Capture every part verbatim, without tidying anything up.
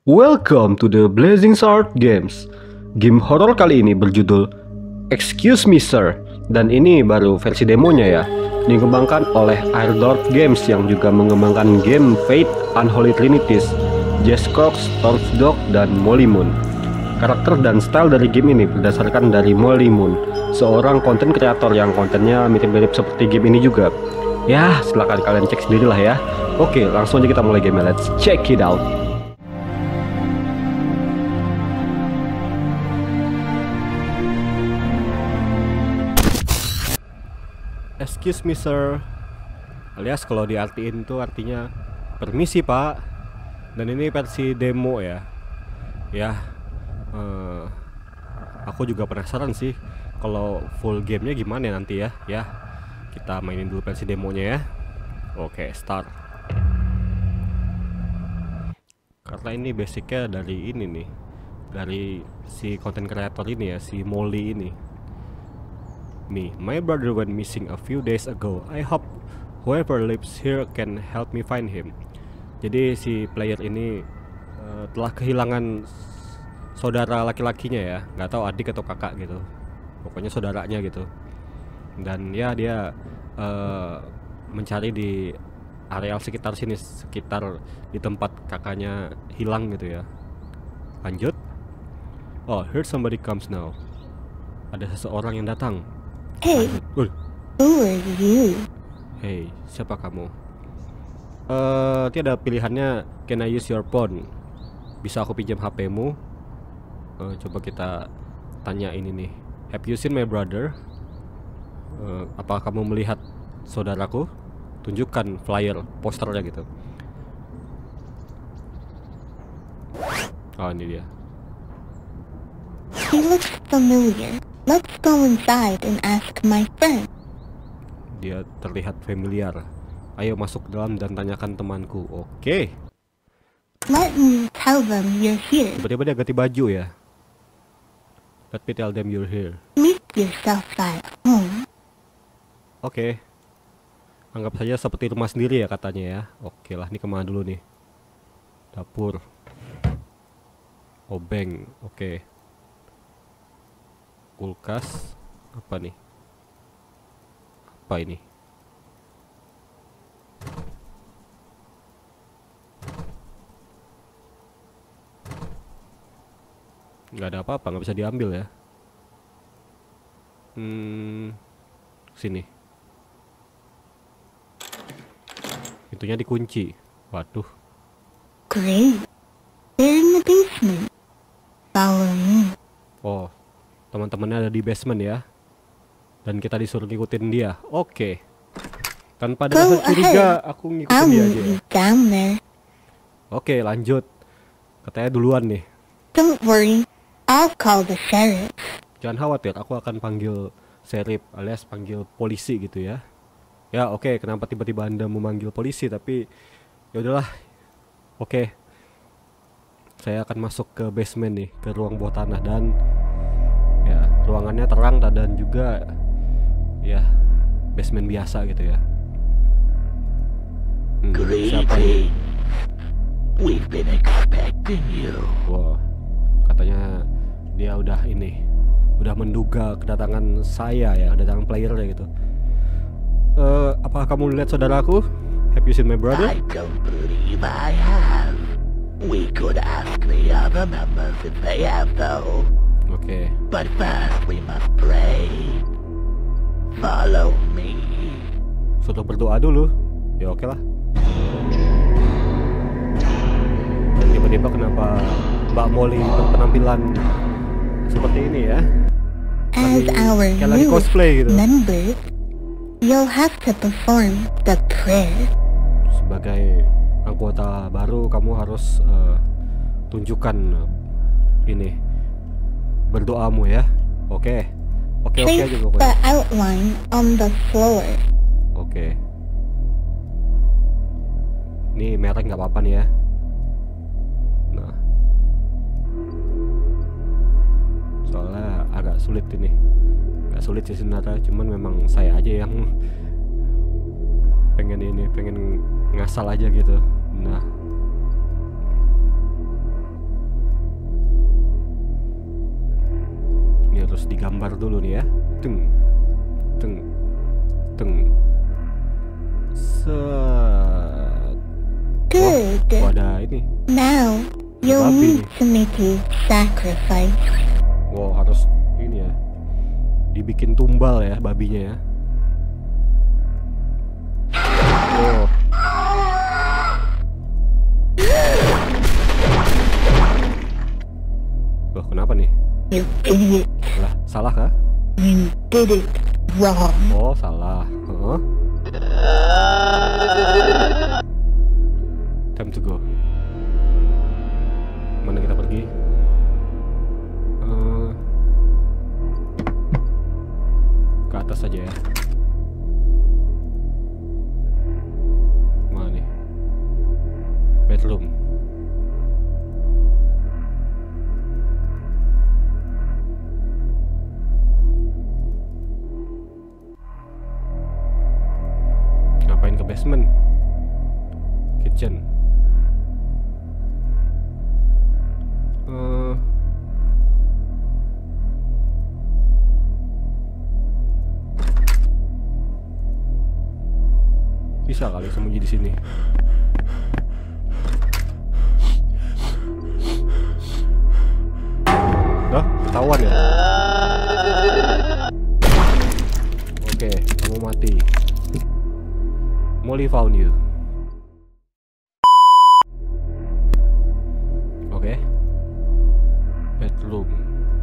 Welcome to the Blazing Sword Games. Game horor kali ini berjudul Excuse Me Sir, dan ini baru versi demonya ya. Dikembangkan oleh Airdorf Games yang juga mengembangkan game Fate Unholy Trinities, Jazz Cox, Torch Dog, dan Molly Moon. Karakter dan style dari game ini berdasarkan dari Molly Moon, seorang konten kreator yang kontennya mirip-mirip seperti game ini juga. Ya, silahkan kalian cek sendirilah ya. Oke, langsung aja kita mulai game. Let's check it out. Excuse me sir, alias kalau diartiin tuh artinya permisi pak. Dan ini versi demo ya. Ya, uh, aku juga penasaran sih kalau full gamenya gimana nanti ya. Ya, kita mainin dulu versi demonya ya. Oke, start. Karena ini basicnya dari ini nih, dari si content creator ini ya, si Molly ini. Me, my brother went missing a few days ago. I hope whoever lives here can help me find him. Jadi si player ini uh, telah kehilangan saudara laki-lakinya ya, nggak tahu adik atau kakak gitu. Pokoknya saudaranya gitu. Dan ya dia uh, mencari di areal sekitar sini, sekitar di tempat kakaknya hilang gitu ya. Lanjut. Oh, heard somebody comes now. Ada seseorang yang datang. Hey, Lanjut. who are you? Hey, siapa kamu? Eh, uh, tiada pilihannya. Can I use your phone? Bisa aku pinjam H P-mu? Uh, coba kita tanya ini nih. Have you seen my brother? Uh, apa kamu melihat saudaraku? Tunjukkan flyer, posternya gitu. Oh, ini dia. He looks familiar. Let's go inside and ask my friend. Dia terlihat familiar. Ayo masuk dalam dan tanyakan temanku. Oke. Let me tell them you're here. Tiba-tiba dia ganti baju ya. Let me tell them you're here. Make yourself at home. Oke. Anggap saja seperti rumah sendiri ya katanya ya. Oke lah, ini kemana dulu nih? Dapur. Obeng. Oke. Kulkas. Apa nih? Apa ini? Nggak ada apa-apa, nggak bisa diambil ya. Hmm, sini. Pintunya dikunci. Waduh. Great. They're in the basement. Follow me. Oh, teman-temannya ada di basement ya. Dan kita disuruh ngikutin dia. Oke. Tanpa ada rasa curiga, aku ngikutin I'll dia meet aja. you down there. Oke, lanjut. Katanya duluan nih. Don't worry. I'll call the sheriff. Jangan khawatir, aku akan panggil sheriff alias panggil polisi gitu ya. Ya oke, kenapa tiba-tiba Anda memanggil polisi? Tapi ya udahlah. Oke. Saya akan masuk ke basement nih, ke ruang bawah tanah, dan ya ruangannya terang dan juga ya basement biasa gitu ya. Hmm, siapa nih? We've been expecting you. Wow, katanya dia udah ini, udah menduga kedatangan saya ya, kedatangan playernya gitu. Uh, apakah kamu lihat saudaraku? Have you seen my brother? I don't believe I have. We could ask the other members if they have though. Oke. Okay. But first we must pray. Follow me. Sudah berdoa dulu. Ya oke lah. Dan tiba-tiba kenapa Mbak Molly berpenampilan seperti ini ya? As our kayak lagi new cosplay gitu. member, you'll have to perform the prayer. Sebagai anggota baru, kamu harus uh, tunjukkan uh, ini berdoamu ya. Oke. Oke oke aja Trace pokoknya. the outline on the floor. Oke. Ini merek nggak apa-apa nih ya. Nah, soalnya agak sulit ini. Nggak sulit sih sebenarnya, cuman memang saya aja yang pengen ini, pengen ngasal aja gitu. Nah, gambar dulu nih ya. Teng, teng, teng. Set. Good. Oh, ada ini. Now, you'll babi need nih. to make a sacrifice. Wow, harus ini ya. Dibikin tumbal ya babinya ya. Oh. Loh, kenapa nih? You idiot. Lah, salah kah? You did it wrong. Oh, salah. Heeh. Time to go. Mana kita pergi? Eh, ke atas saja ya. Mana nih? Bedroom. Ngapain ke basement? Kitchen. Eh, bisa kali sembunyi di sini. Dah, ketahuan ya. Oke, kamu mati. Molly found you. Oke. Bedroom.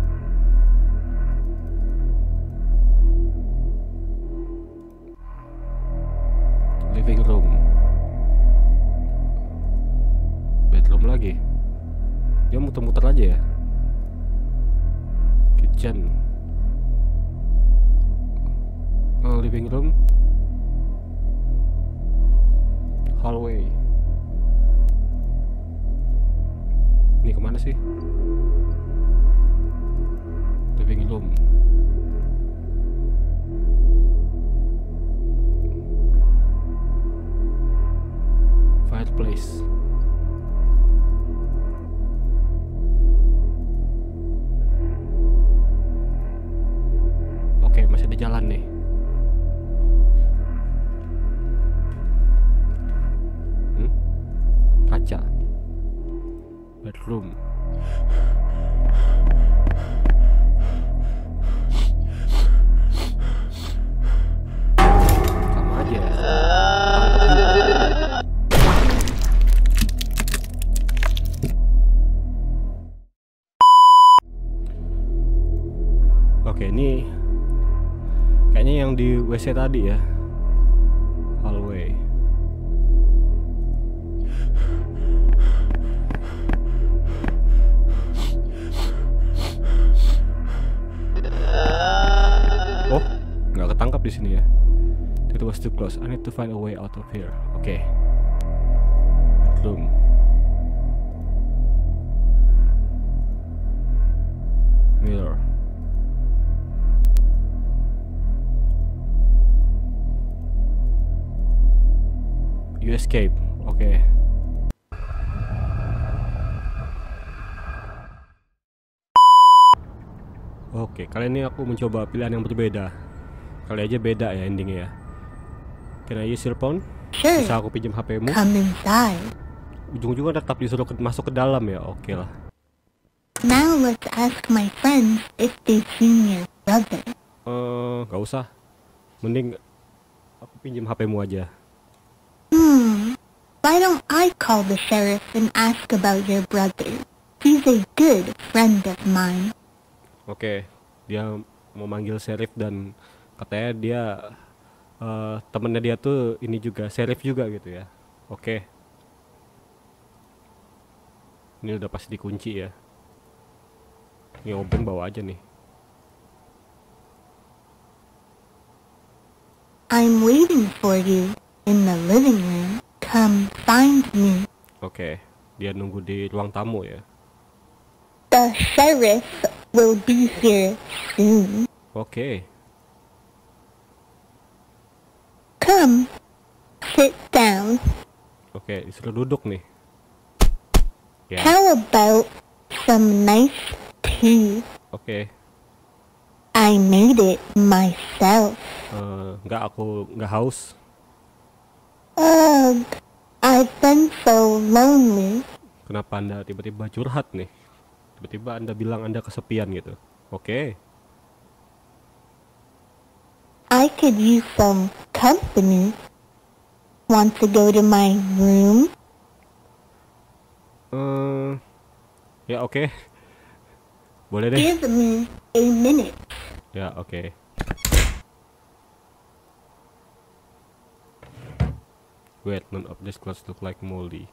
Living room. Bedroom lagi. Dia muter-muter aja ya. Kitchen. Uh, living room. Hallway. Ini kemana sih? Living room. Fireplace. Oke, masih ada jalan nih. Hmm? Kaca. Bedroom. Sama aja ya. Oke, ini kayaknya yang di W C tadi ya. Hallway. Oh, nggak ketangkap di sini ya. It was too close. I need to find a way out of here. Oke. Okay. Bedroom. Mirror. You escape. Oke. Okay. Oke, kali ini aku mencoba pilihan yang berbeda. Kali aja beda ya endingnya ya. Can I use your phone? Sure. Bisa aku pinjam H P-mu? Come inside. Ujung-ujungnya tetap disuruh ke masuk ke dalam ya. Oke lah. Now let's ask my friends if they've seen your brother. Eh, gak usah. Mending aku pinjam H P-mu aja. Hmm. Why don't I call the sheriff and ask about your brother? He's a good friend of mine. Oke, dia mau manggil sheriff dan katanya dia uh, temennya dia tuh ini juga sheriff juga gitu ya. Oke. Ini udah pasti dikunci ya. Ini open bawa aja nih. I'm waiting for you in the living room. Come find me. Oke, dia nunggu di ruang tamu ya. The sheriff will be here soon. Oke. Come, sit down. Oke, disuruh duduk nih. Ya. How about some nice tea? Oke. I I made it myself. Uh, nggak, aku nggak haus. Ugh, I've been so lonely. Kenapa Anda tiba-tiba curhat nih? Tiba-tiba Anda bilang Anda kesepian gitu. Oke. Okay. I could use some company. Want to go to my room? Uh, ya oke. Okay. Boleh deh. Give me a minute. Ya oke. Okay. Wait, none of these clothes look like moldy.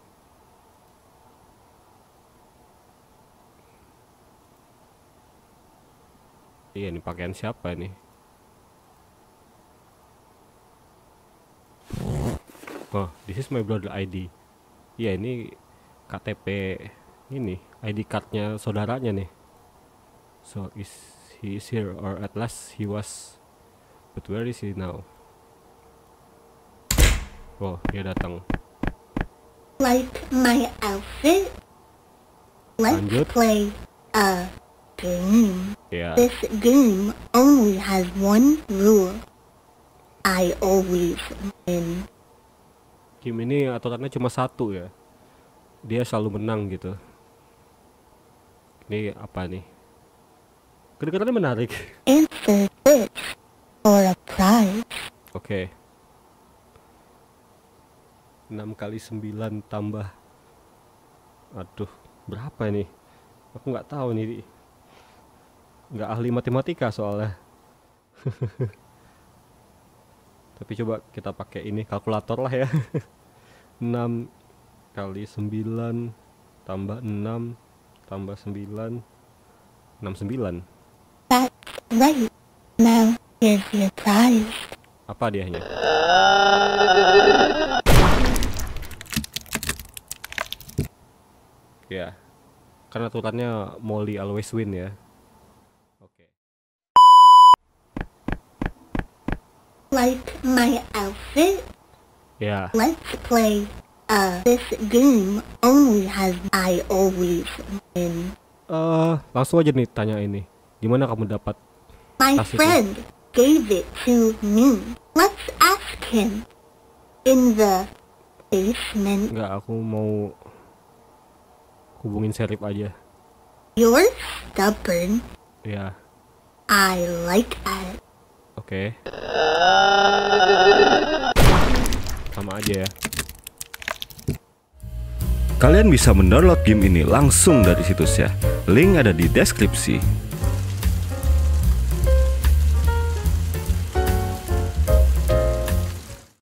Iya, ini pakaian siapa ini? Oh, this is my brother I D. Iya, ini K T P ini, I D cardnya saudaranya nih. So is he is here, or at last he was, but where is he now? Oh, dia datang. Like my outfit? Let's Lanjut. play a game. Ya. This game only has one rule. I always win. Game ini aturannya cuma satu ya. Dia selalu menang gitu. Ini apa nih? Kedengarannya menarik. Answer this for a prize. Oke. Okay. enam kali sembilan tambah, aduh, berapa ini? Aku nggak tahu nih. Nggak ahli matematika soalnya. Tapi coba kita pakai ini kalkulator lah ya. enam kali sembilan tambah enam tambah sembilan, enam puluh sembilan. That's right. Now here's your prize. Apa dianya? Ya, karena aturannya Molly always win ya. Oke. Okay. Like my outfit? Ya. Let's play. Uh, this game only has I always win. Uh, langsung aja nih tanya ini. Gimana kamu dapat My tas itu? friend gave it to me. Let's ask him. In the basement. Enggak, aku mau hubungin Serif aja. You're stubborn. Ya. I like that. Oke. Okay. Sama aja ya. Kalian bisa mendownload game ini langsung dari situsnya. Link ada di deskripsi.